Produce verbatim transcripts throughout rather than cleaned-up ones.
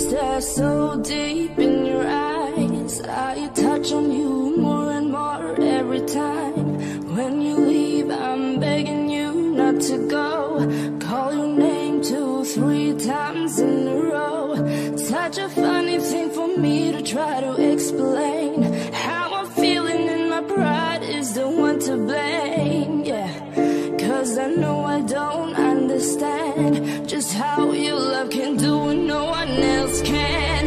Stare so deep in your eyes, I touch on you more and more every time. When you leave, I'm begging you not to go. Call your name two, three times in a row. Such a funny thing for me to try to explain. How I'm feeling and my pride is the one to blame. Yeah, cause I know I don't understand just how your love can do what no one else can.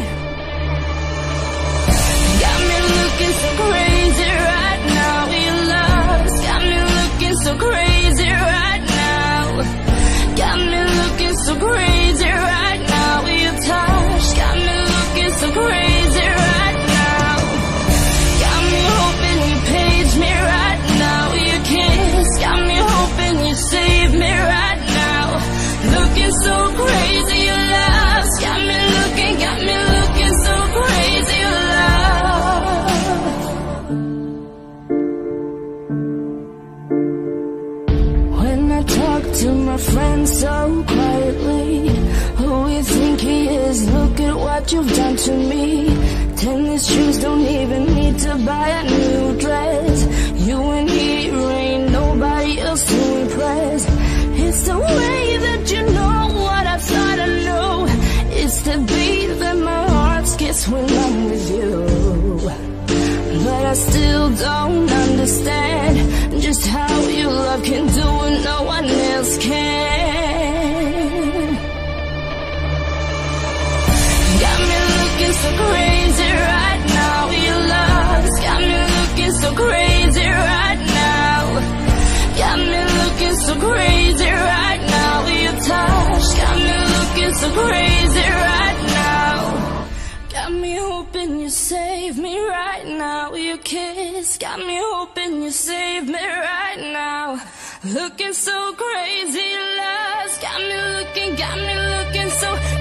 Got me looking so crazy right now. Your love's got me looking so crazy right now. Got me looking so crazy right now. Your touch got me looking so crazy right now. Got me hoping you page me right now. Your kiss got me hoping you save me right now. Looking so crazy, your love's got me looking, got me looking so crazy, your love. When I talk to my friends so quietly, who you think he is? Look at what you've done to me. Tennis shoes, don't even need to buy a new dress. You and he ain't nobody else to impress. It's the way that you know what I thought I knew. It's the beat that my heart skips when I'm with you. But I still don't understand just how your love can do what no one else can. Got me looking so crazy right now. Your love's got me looking so crazy right now. Got me looking so crazy right now. Your touch got me looking so crazy right now. Got me hoping you save me right now. Your kiss got me hoping you save me right now. Looking so crazy, love's got me looking, got me looking so